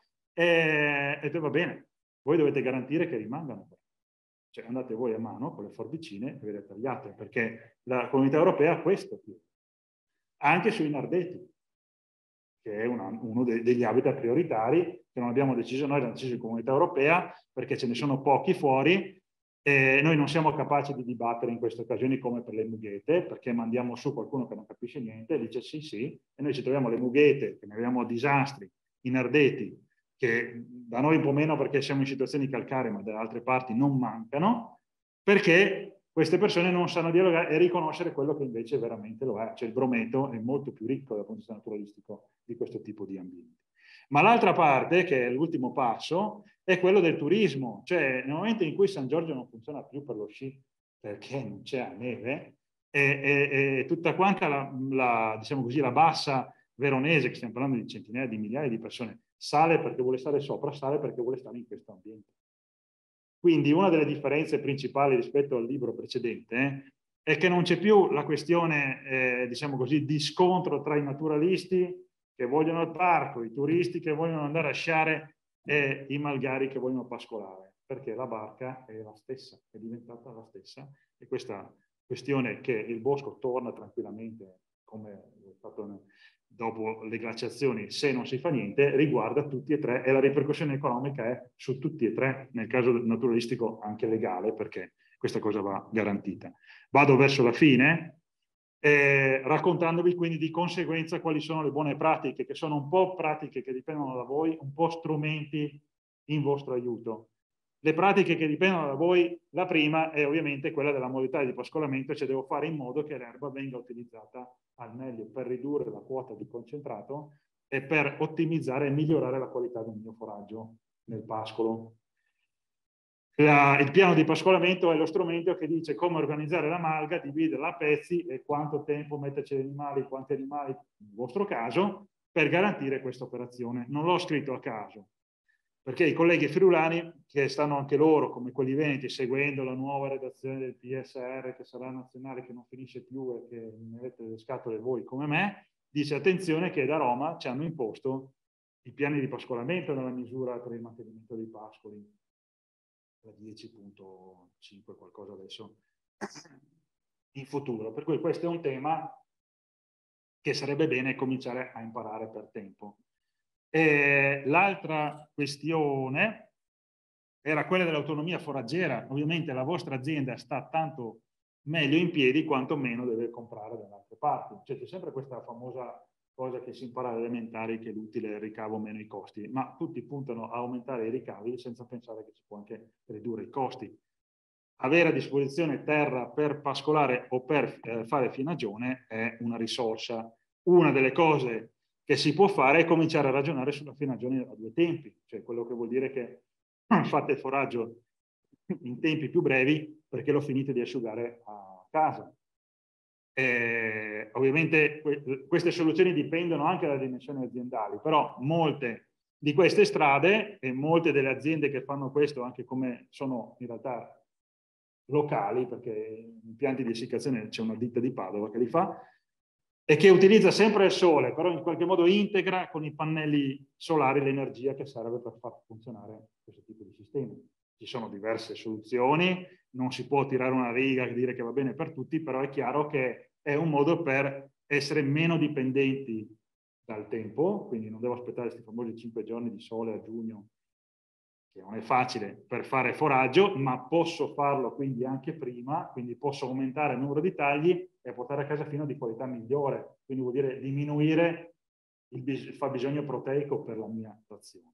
e, e va bene, voi dovete garantire che rimangano. Cioè andate voi a mano con le forbicine e ve le tagliate, perché la Comunità Europea ha questo più. Anche sui nardeti, che è una, uno de, degli habitat prioritari, che non abbiamo deciso noi, l'abbiamo deciso in Comunità Europea, perché ce ne sono pochi fuori, e noi non siamo capaci di dibattere in queste occasioni come per le mughete, perché mandiamo su qualcuno che non capisce niente e dice sì sì, e noi ci troviamo le mughete, che ne abbiamo disastri, i nardeti, che da noi un po' meno perché siamo in situazioni calcaree, ma da altre parti non mancano, perché queste persone non sanno dialogare e riconoscere quello che invece veramente lo è. Cioè il brometo è molto più ricco dal punto di vista naturalistico di questo tipo di ambienti. Ma l'altra parte, che è l'ultimo passo, è quello del turismo. Cioè nel momento in cui San Giorgio non funziona più per lo sci, perché non c'è neve, e, e, e tutta quanta la, la, diciamo così, la bassa veronese, che stiamo parlando di centinaia di migliaia di persone, sale perché vuole stare sopra, sale perché vuole stare in questo ambiente. Quindi una delle differenze principali rispetto al libro precedente eh, è che non c'è più la questione, eh, diciamo così, di scontro tra i naturalisti che vogliono il parco, i turisti che vogliono andare a sciare e i malgari che vogliono pascolare, perché la barca è la stessa, è diventata la stessa, e questa questione che il bosco torna tranquillamente come è stato dopo le glaciazioni, se non si fa niente, riguarda tutti e tre, e la ripercussione economica è su tutti e tre, nel caso naturalistico anche legale, perché questa cosa va garantita. Vado verso la fine, eh, raccontandovi quindi di conseguenza quali sono le buone pratiche, che sono un po' pratiche che dipendono da voi, un po' strumenti in vostro aiuto. Le pratiche che dipendono da voi, la prima è ovviamente quella della modalità di pascolamento, cioè devo fare in modo che l'erba venga utilizzata al meglio per ridurre la quota di concentrato e per ottimizzare e migliorare la qualità del mio foraggio nel pascolo. La, il piano di pascolamento è lo strumento che dice come organizzare la malga, dividerla a pezzi e quanto tempo metterci gli animali, quanti animali, nel vostro caso, per garantire questa operazione. Non l'ho scritto a caso. perché i colleghi friulani, che stanno anche loro, come quelli veneti, seguendo la nuova redazione del P S R, che sarà nazionale, che non finisce più e che ne avete le scatole voi come me, dice attenzione che da Roma ci hanno imposto i piani di pascolamento nella misura per il mantenimento dei pascoli, la dieci punto cinque qualcosa adesso, in futuro. Per cui questo è un tema che sarebbe bene cominciare a imparare per tempo. L'altra questione era quella dell'autonomia foraggera. Ovviamente la vostra azienda sta tanto meglio in piedi quanto meno deve comprare da altre parti. Cioè, c'è sempre questa famosa cosa che si impara alle elementari, che l'utile è il ricavo meno i costi, ma tutti puntano a aumentare i ricavi senza pensare che si può anche ridurre i costi. Avere a disposizione terra per pascolare o per eh, fare finagione è una risorsa. Una delle cose che si può fare è cominciare a ragionare sulla finagione a due tempi, cioè quello che vuol dire che fate il foraggio in tempi più brevi perché lo finite di asciugare a casa. Eh, ovviamente que queste soluzioni dipendono anche dalle dimensioni aziendali, però molte di queste strade e molte delle aziende che fanno questo, anche come sono in realtà locali, perché impianti di essiccazione c'è una ditta di Padova che li fa, e che utilizza sempre il sole, però in qualche modo integra con i pannelli solari l'energia che serve per far funzionare questo tipo di sistemi. Ci sono diverse soluzioni, non si può tirare una riga e dire che va bene per tutti, però è chiaro che è un modo per essere meno dipendenti dal tempo, quindi non devo aspettare questi famosi cinque giorni di sole a giugno, che non è facile, per fare foraggio, ma posso farlo quindi anche prima, quindi posso aumentare il numero di tagli e portare a casa fino di qualità migliore, quindi vuol dire diminuire il, il fabbisogno proteico per la mia razione.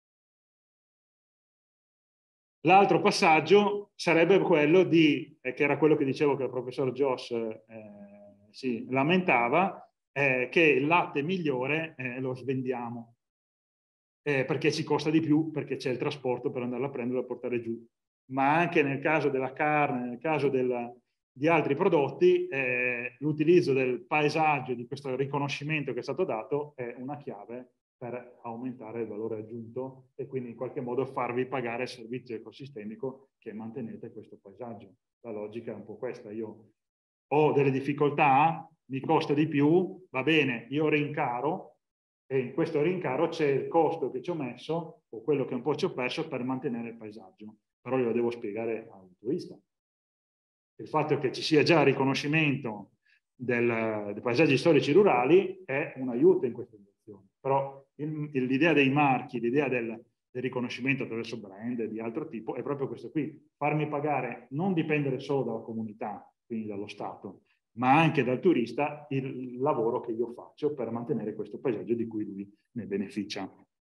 L'altro passaggio sarebbe quello di, eh, che era quello che dicevo che il professor Joss eh, si lamentava, eh, che il latte migliore eh, lo svendiamo. Eh, perché ci costa di più, perché c'è il trasporto per andarla a prendere e portare giù. Ma anche nel caso della carne, nel caso della, di altri prodotti, eh, l'utilizzo del paesaggio, di questo riconoscimento che è stato dato, è una chiave per aumentare il valore aggiunto e quindi in qualche modo farvi pagare il servizio ecosistemico che mantenete questo paesaggio. La logica è un po' questa. Io ho delle difficoltà, mi costa di più, va bene, io rincaro, e in questo rincaro c'è il costo che ci ho messo o quello che un po' ci ho perso per mantenere il paesaggio, però glielo devo spiegare a un turista. Il fatto che ci sia già riconoscimento del, dei paesaggi storici rurali è un aiuto in questa direzione, però l'idea dei marchi, l'idea del, del riconoscimento attraverso brand di altro tipo è proprio questo qui, farmi pagare, non dipendere solo dalla comunità, quindi dallo Stato, ma anche dal turista il lavoro che io faccio per mantenere questo paesaggio di cui lui ne beneficia.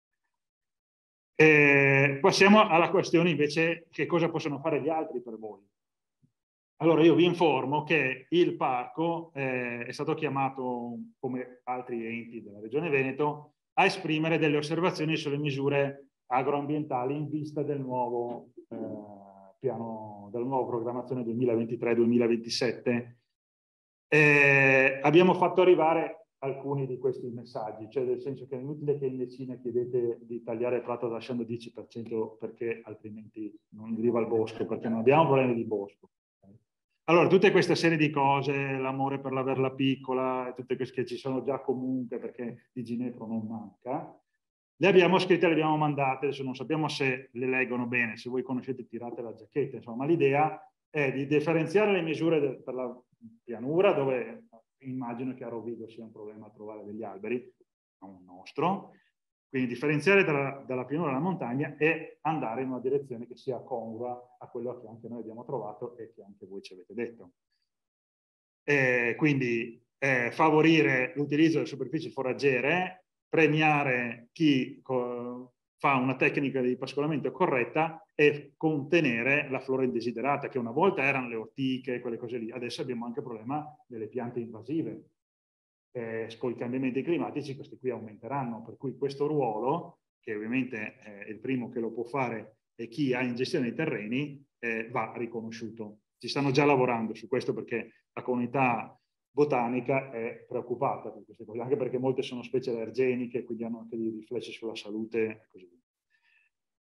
E passiamo alla questione invece che cosa possono fare gli altri per voi. Allora io vi informo che il parco eh, è stato chiamato, come altri enti della Regione Veneto, a esprimere delle osservazioni sulle misure agroambientali in vista del nuovo eh, piano, della nuova programmazione duemilaventitré duemilaventisette. Eh, abbiamo fatto arrivare alcuni di questi messaggi, cioè nel senso che è inutile che in Messina chiedete di tagliare il prato lasciando il dieci per cento perché altrimenti non arriva al bosco, perché non abbiamo problemi di bosco. Allora, tutte queste serie di cose, l'amore per l'averla piccola, tutte queste che ci sono già comunque perché di Ginepro non manca, le abbiamo scritte, le abbiamo mandate, adesso non sappiamo se le leggono bene, se voi conoscete tirate la giacchetta, insomma, ma l'idea è di differenziare le misure del, per la pianura, dove immagino che a Rovigo sia un problema trovare degli alberi, non nostro, quindi differenziare dalla, dalla pianura alla montagna e andare in una direzione che sia congrua a quello che anche noi abbiamo trovato e che anche voi ci avete detto. E quindi eh, favorire l'utilizzo delle superfici foraggere, premiare chi fa una tecnica di pascolamento corretta e contenere la flora indesiderata, che una volta erano le ortiche, quelle cose lì, adesso abbiamo anche il problema delle piante invasive. Eh, con i cambiamenti climatici questi qui aumenteranno, per cui questo ruolo, che ovviamente è il primo che lo può fare e chi ha in gestione dei terreni, eh, va riconosciuto. Ci stanno già lavorando su questo perché la comunità botanica è preoccupata per queste cose, anche perché molte sono specie allergeniche, quindi hanno anche dei riflessi sulla salute e così via.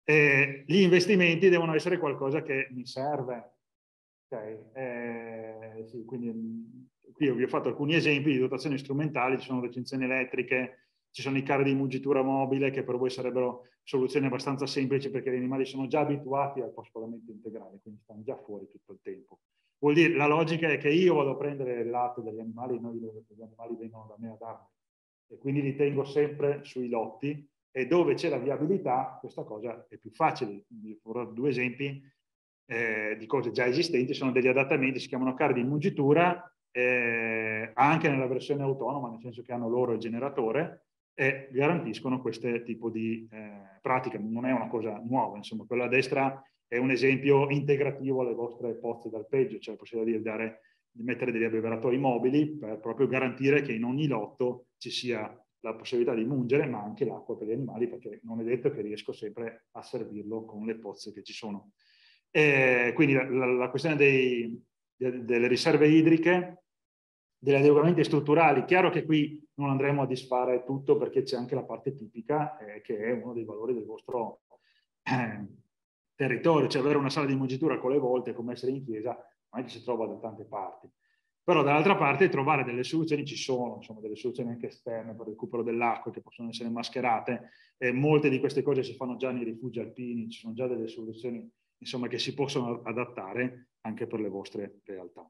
E gli investimenti devono essere qualcosa che mi serve. Okay. Eh, sì, quindi qui vi ho fatto alcuni esempi di dotazioni strumentali, ci sono recinzioni elettriche, ci sono i carri di mungitura mobile che per voi sarebbero soluzioni abbastanza semplici perché gli animali sono già abituati al pascolamento integrale, quindi stanno già fuori tutto il tempo. Vuol dire, la logica è che io vado a prendere il latte degli animali, noi gli animali vengono da me a darmi, e quindi li tengo sempre sui lotti, e dove c'è la viabilità questa cosa è più facile. Vi farò due esempi eh, di cose già esistenti, sono degli adattamenti, si chiamano carri di mungitura, eh, anche nella versione autonoma, nel senso che hanno loro il generatore, e garantiscono questo tipo di eh, pratica. Non è una cosa nuova, insomma, quella a destra è un esempio integrativo alle vostre pozze d'alpeggio, cioè la possibilità di, dare, di mettere degli abbeveratori mobili per proprio garantire che in ogni lotto ci sia la possibilità di mungere, ma anche l'acqua per gli animali, perché non è detto che riesco sempre a servirlo con le pozze che ci sono. E quindi la, la, la questione dei, de, delle riserve idriche, degli adeguamenti strutturali, chiaro che qui non andremo a disfare tutto perché c'è anche la parte tipica, eh, che è uno dei valori del vostro eh, territorio, cioè avere una sala di mungitura con le volte come essere in chiesa, non è che si trova da tante parti. Però dall'altra parte trovare delle soluzioni ci sono, insomma delle soluzioni anche esterne per il recupero dell'acqua che possono essere mascherate, e molte di queste cose si fanno già nei rifugi alpini, ci sono già delle soluzioni insomma che si possono adattare anche per le vostre realtà.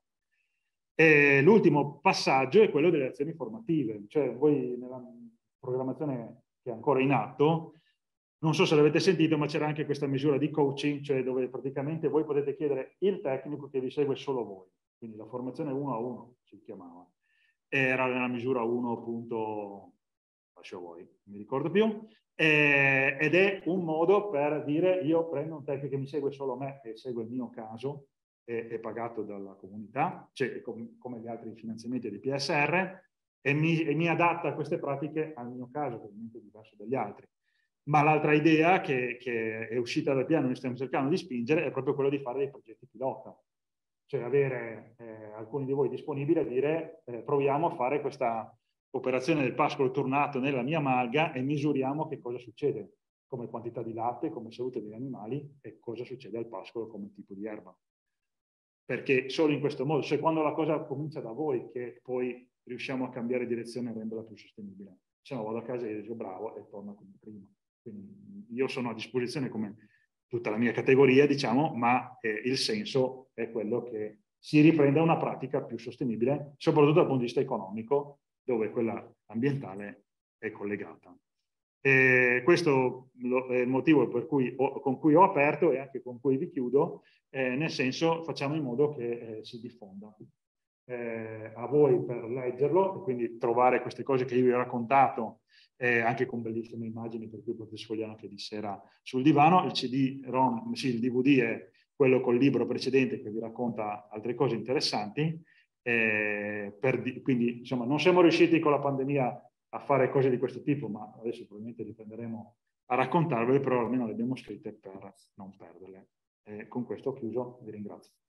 E l'ultimo passaggio è quello delle azioni formative, cioè voi nella programmazione che è ancora in atto, non so se l'avete sentito, ma c'era anche questa misura di coaching, cioè dove praticamente voi potete chiedere il tecnico che vi segue solo voi, quindi la formazione uno a uno si chiamava, era nella misura uno punto, lascio a voi, non mi ricordo più, eh, ed è un modo per dire io prendo un tecnico che mi segue solo me e segue il mio caso, è, è pagato dalla comunità, cioè com, come gli altri finanziamenti di P S R, e mi, e mi adatta a queste pratiche al mio caso, che ovviamente è diverso dagli altri. Ma l'altra idea che, che è uscita dal piano, noi stiamo cercando di spingere, è proprio quello di fare dei progetti pilota. Cioè avere eh, alcuni di voi disponibili a dire eh, proviamo a fare questa operazione del pascolo tornato nella mia malga e misuriamo che cosa succede, come quantità di latte, come salute degli animali e cosa succede al pascolo come tipo di erba. Perché solo in questo modo, cioè quando la cosa comincia da voi, che poi riusciamo a cambiare direzione e renderla più sostenibile. Se no vado a casa e dico bravo e torno come prima. Quindi io sono a disposizione come tutta la mia categoria, diciamo, ma eh, il senso è quello che si riprenda una pratica più sostenibile, soprattutto dal punto di vista economico, dove quella ambientale è collegata. E questo è il motivo per cui ho, con cui ho aperto e anche con cui vi chiudo, eh, nel senso facciamo in modo che eh, si diffonda. Eh, a voi per leggerlo e quindi trovare queste cose che io vi ho raccontato, eh, anche con bellissime immagini per cui potete sfogliare anche di sera sul divano. Il C D ROM, sì, il D V D è quello col libro precedente che vi racconta altre cose interessanti. Eh, per di, quindi insomma non siamo riusciti con la pandemia a fare cose di questo tipo, ma adesso probabilmente riprenderemo a raccontarvele, però almeno le abbiamo scritte per non perderle. Eh, con questo ho chiuso, vi ringrazio.